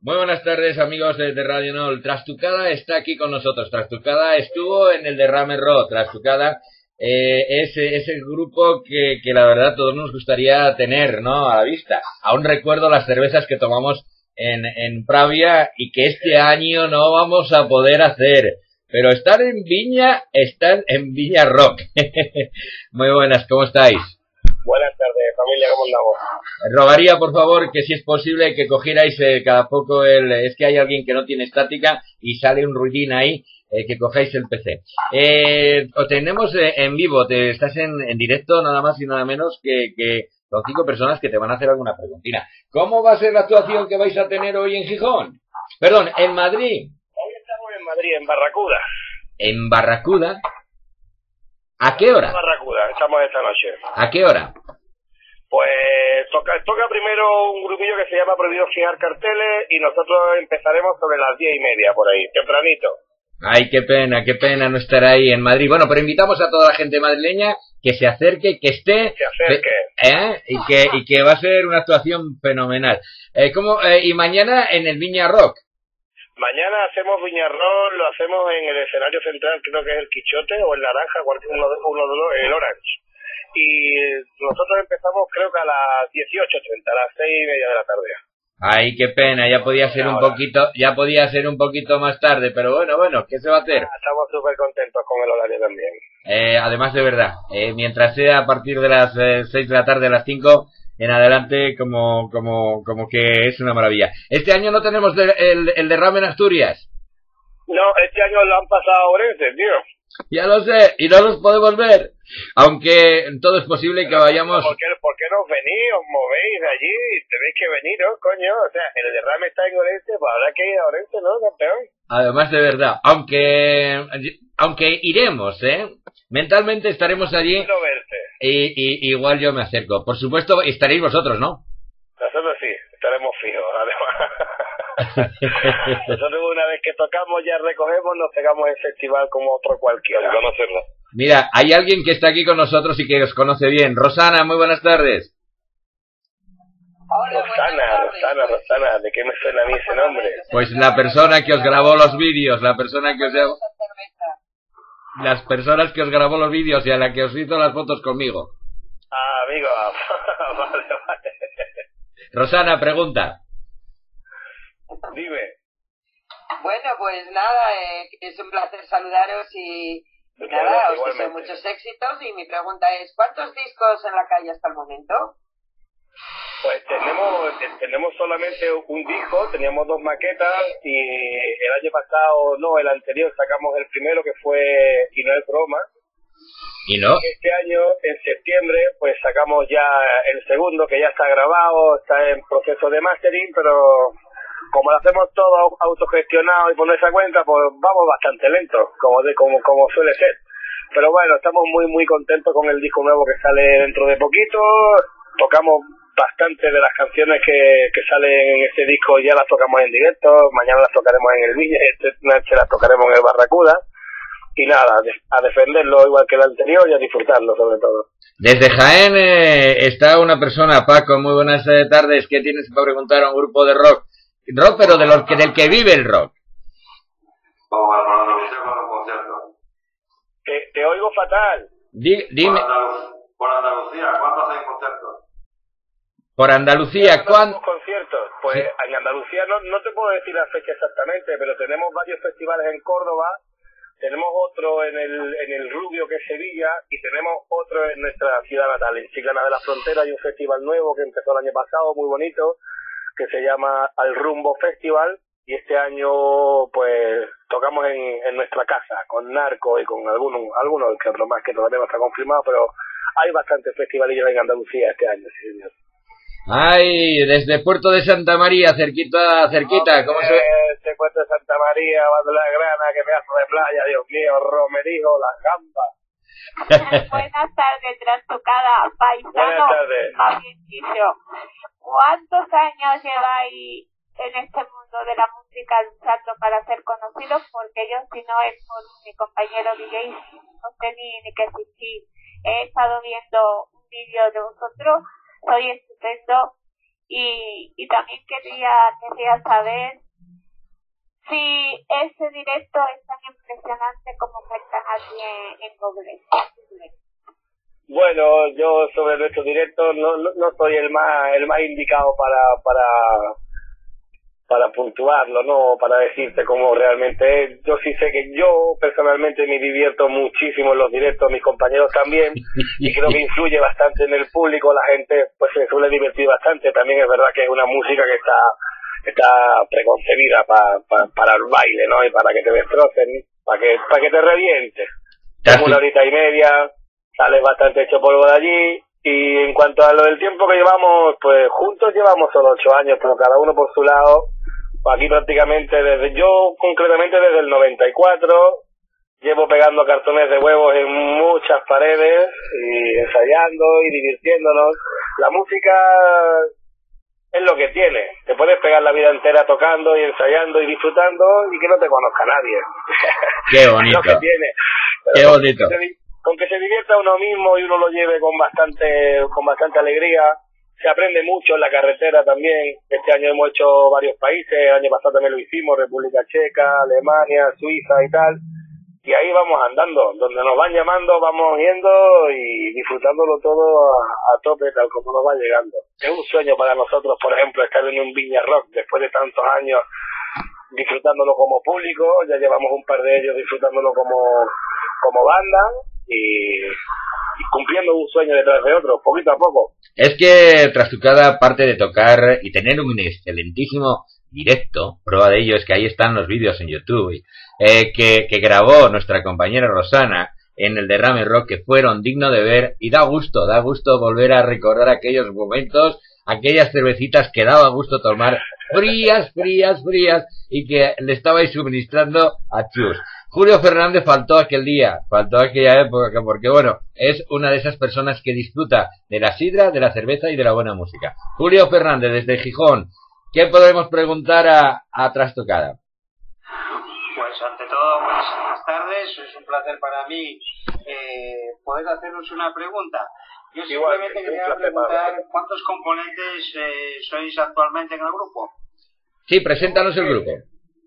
Muy buenas tardes, amigos de Radio Nol. Trastucada está aquí con nosotros. Trastucada estuvo en el Derrame Rock. Trastucada es el grupo que la verdad todos nos gustaría tener, ¿no?, a la vista. Aún recuerdo las cervezas que tomamos en Pravia y que este año no vamos a poder hacer. Pero están en Viña Rock. Muy buenas, ¿cómo estáis? Buenas tardes, familia, ¿cómo andamos? Rogaría, por favor, que si es posible que cogierais cada poco es que hay alguien que no tiene estática y sale un ruidín ahí, que cojáis el PC. Os tenemos en vivo, estás en directo nada más y nada menos que con 5 personas que te van a hacer alguna preguntina. ¿Cómo va a ser la actuación que vais a tener hoy en Gijón? Perdón, en Madrid. Hoy estamos en Madrid, en Barracuda. ¿En Barracuda? ¿A qué hora? En Barracuda, estamos esta noche. ¿A qué hora? Pues toca primero un grupillo que se llama Prohibido Fijar Carteles y nosotros empezaremos sobre las 10:30 por ahí, tempranito. Ay, qué pena no estar ahí en Madrid. Bueno, pero invitamos a toda la gente madrileña que se acerque, que esté, y que va a ser una actuación fenomenal. Y mañana en el Viña Rock. Mañana hacemos Viña Rock, lo hacemos en el escenario central, creo que es el Quichote o el Naranja, uno de los, el Orange. Y nosotros empezamos creo que a las 18:30, a las 6:30 de la tarde. Ay, qué pena, ya podía ser un poquito más tarde, pero bueno, ¿qué se va a hacer? Estamos súper contentos con el horario también. Además de verdad, mientras sea a partir de las 6 de la tarde, a las 5 en adelante, como que es una maravilla. Este año no tenemos el derrame en Asturias. No, este año lo han pasado a Orense, tío. Ya lo sé, y no los podemos ver. Aunque todo es posible que vayamos... ¿Por qué no venís? Os movéis de allí, tenéis que venir, ¿no, coño? O sea, el derrame está en Orense, pues habrá que ir a Orense, ¿no, campeón? Además de verdad, aunque iremos, mentalmente estaremos allí. Quiero verte. Y igual yo me acerco. Por supuesto, estaréis vosotros, ¿no? Nosotros sí, estaremos fijos, además. Nosotros una vez que tocamos, ya recogemos, nos pegamos el festival como otro cualquiera. Conocerlo. Mira, hay alguien que está aquí con nosotros y que os conoce bien. Rosana, muy buenas tardes. Hola, Rosana, ¿de qué me suena a mí ese nombre? Pues la persona que os grabó los vídeos, las personas que os grabó los vídeos y a la que os hizo las fotos conmigo. Ah, amigo, vale. Rosana, pregunta. Dime. Bueno, pues nada, es un placer saludaros y nada, os deseo muchos éxitos y mi pregunta es, ¿cuántos discos en la calle hasta el momento? Pues tenemos solamente un disco, teníamos 2 maquetas y el año pasado, el anterior sacamos el primero que fue Y no es broma. ¿Y no? Este año, en septiembre, pues sacamos ya el segundo que ya está grabado, está en proceso de mastering, pero como lo hacemos todo autogestionado y por nuestra cuenta, pues vamos bastante lentos, como suele ser. Pero bueno, estamos muy contentos con el disco nuevo que sale dentro de poquito. Tocamos bastante de las canciones que salen en este disco, ya las tocamos en directo, mañana las tocaremos en el Villa, esta noche las tocaremos en el Barracuda. Y nada, a defenderlo igual que el anterior y a disfrutarlo sobre todo. Desde Jaén está una persona, Paco, muy buenas tardes. ¿Qué tienes para preguntar a un grupo de rock? Rock, pero del que vive el rock. Te oigo fatal. Dime. Por Andalucía, ¿cuántos hacen conciertos? Por Andalucía, ¿cuántos conciertos? Pues sí. En Andalucía no te puedo decir la fecha exactamente, pero tenemos varios festivales en Córdoba. Tenemos otro en el Rubio, que es Sevilla, y tenemos otro en nuestra ciudad natal, en Chiclana de la Frontera. Hay un festival nuevo que empezó el año pasado, muy bonito, que se llama Al Rumbo Festival, y este año pues tocamos en nuestra casa, con Narco y con algunos que otro más que todavía no está confirmado, pero hay bastantes festivalillos en Andalucía este año, sí, señor. Ay, desde Puerto de Santa María, cerquita, ¿cómo se ve? Este Puerto de Santa María, Bando de la Grana, que pedazo de playa, Dios mío, Romerijo, Las Gambas. Buenas tardes, Trastucada, paisano. Buenas tardes. ¿Cuántos años lleváis en este mundo de la música luchando para ser conocidos? Porque yo, si no es por mi compañero DJ, no sé ni que existir. He estado viendo un vídeo de vosotros, soy estupendo y también quería saber si ese directo es tan impresionante como cuentan aquí en Google. Bueno, yo sobre nuestro directo no soy el más indicado para puntuarlo, no para decirte cómo realmente es. Yo sí sé que yo personalmente me divierto muchísimo en los directos, mis compañeros también, y creo que influye bastante en el público, la gente pues se suele divertir bastante. También es verdad que es una música que está preconcebida para el baile, ¿no? Y para que te destrocen, para que te revientes. Como 1 horita y media, sales bastante hecho polvo de allí. Y en cuanto a lo del tiempo que llevamos, pues juntos llevamos solo 8 años, pero cada uno por su lado. Aquí prácticamente concretamente desde el 94, llevo pegando cartones de huevos en muchas paredes y ensayando y divirtiéndonos. La música es lo que tiene. Te puedes pegar la vida entera tocando y ensayando y disfrutando y que no te conozca nadie. Qué bonito. Es lo que tiene. Qué bonito. Con que se divierta uno mismo y uno lo lleve con bastante alegría. Se aprende mucho en la carretera también. Este año hemos hecho varios países, el año pasado también lo hicimos, República Checa, Alemania, Suiza y tal. Y ahí vamos andando, donde nos van llamando vamos yendo y disfrutándolo todo a tope tal como nos va llegando. Es un sueño para nosotros, por ejemplo, estar en un Viña Rock después de tantos años disfrutándolo como público. Ya llevamos un par de ellos disfrutándolo como banda y cumpliendo un sueño detrás de otro, poquito a poco. Es que Trastucada, aparte de tocar y tener un excelentísimo directo, prueba de ello es que ahí están los vídeos en YouTube, que grabó nuestra compañera Rosana en el Derrame Rock, que fueron dignos de ver, y da gusto volver a recordar aquellos momentos, aquellas cervecitas que daba gusto tomar frías, y que le estabais suministrando a Chus. Julio Fernández faltó aquella época, porque bueno, es una de esas personas que disfruta de la sidra, de la cerveza y de la buena música. Julio Fernández, desde Gijón, ¿qué podemos preguntar a Trastucada? Pues ante todo, buenas tardes, es un placer para mí poder haceros una pregunta. Yo simplemente quería preguntar cuántos componentes sois actualmente en el grupo. Sí, preséntanos el grupo.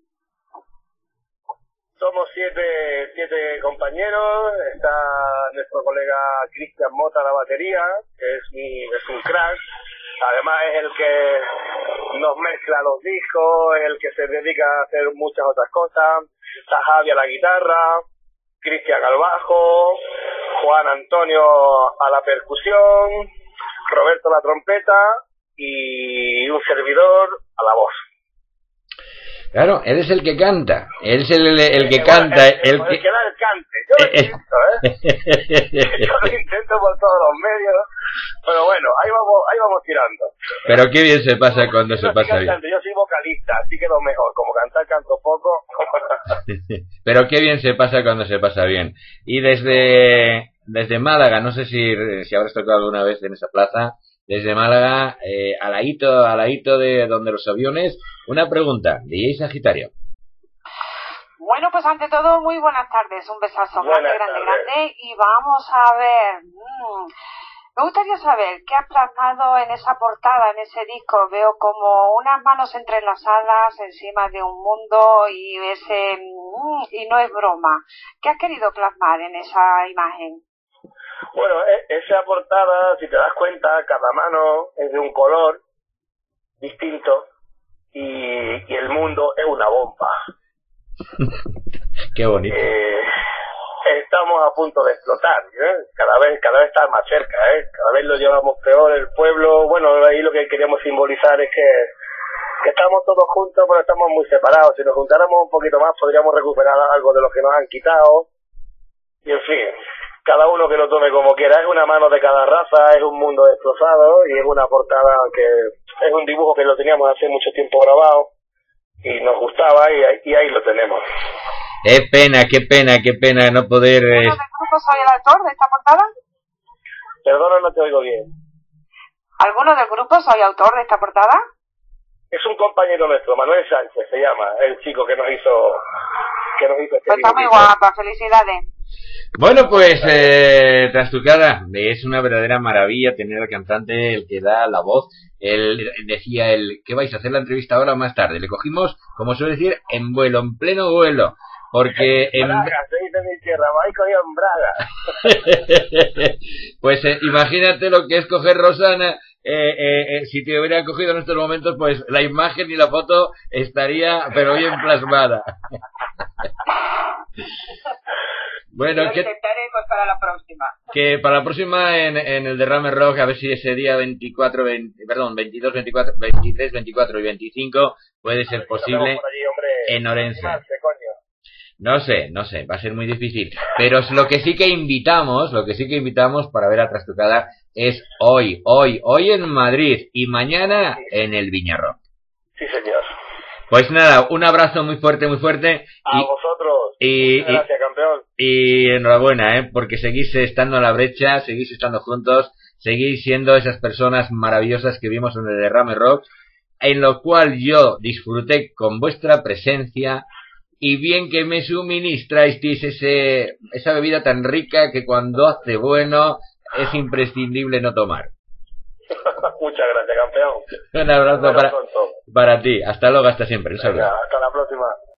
Somos siete compañeros. Está nuestro colega Cristian Mota a la batería, que es un crack. Además es el que nos mezcla los discos, es el que se dedica a hacer muchas otras cosas. Está Javi a la guitarra, Cristian al bajo, Juan Antonio a la percusión, Roberto a la trompeta y un servidor a la voz. Claro, él es el que canta, él es el que canta, el que da el cante. Yo lo intento, yo lo intento por todos los medios, pero bueno, ahí vamos tirando. Pero qué bien se pasa cuando se pasa bien. Yo soy vocalista, así que lo mejor, como cantar canto poco. Pero qué bien se pasa cuando se pasa bien. Y desde Málaga, no sé si habrás tocado alguna vez en esa plaza. Desde Málaga, al ladito de donde los aviones, una pregunta, DJ Sagitario. Bueno, pues ante todo, muy buenas tardes, un besazo grande, y vamos a ver, me gustaría saber qué has plasmado en esa portada, en ese disco. Veo como unas manos entrelazadas encima de un mundo y no es broma. ¿Qué has querido plasmar en esa imagen? Bueno, esa portada, si te das cuenta, cada mano es de un color distinto y el mundo es una bomba. Qué bonito. Estamos a punto de explotar, cada vez está más cerca, cada vez lo llevamos peor el pueblo. Bueno, ahí lo que queríamos simbolizar es que estamos todos juntos, pero estamos muy separados. Si nos juntáramos un poquito más podríamos recuperar algo de lo que nos han quitado. Y en fin, cada uno que lo tome como quiera. Es una mano de cada raza, es un mundo destrozado y es una portada que es un dibujo que lo teníamos hace mucho tiempo grabado y nos gustaba y ahí lo tenemos. Qué pena no poder... ¿Alguno del grupo soy el autor de esta portada? Perdona, no te oigo bien. ¿Alguno del grupo soy autor de esta portada? Es un compañero nuestro, Manuel Sánchez se llama, el chico que nos hizo este pues está muy guapa, felicidades. Bueno, pues Trastucada, es una verdadera maravilla tener al cantante, el que da la voz. Él decía, ¿qué vais a hacer la entrevista ahora o más tarde? Le cogimos, como suele decir, en vuelo, en pleno vuelo. Porque en Braga, se dice en mi tierra, me habéis cogido en Braga. Pues imagínate lo que es coger Rosana. Si te hubiera cogido en estos momentos, pues la imagen y la foto estaría pero bien plasmada. Bueno, lo intentaremos para la próxima. Que para la próxima en el Derrame Rock, a ver si ese día 22, 24, 23, 24 y 25 puede ser posible allí, en Orense. No sé, va a ser muy difícil. Pero lo que sí que invitamos para ver a Trastucada es hoy en Madrid y mañana en el Viñarrock. Sí, señor. Pues nada, un abrazo muy fuerte. A vosotros. Gracias, campeón. Y enhorabuena, porque seguís estando a la brecha, seguís estando juntos, seguís siendo esas personas maravillosas que vimos en el Derrame Rock, en lo cual yo disfruté con vuestra presencia. Y bien que me suministrasteis esa bebida tan rica que cuando hace bueno es imprescindible no tomar. Muchas gracias, campeón. Un abrazo para ti. Hasta luego, hasta siempre. Venga, hasta la próxima.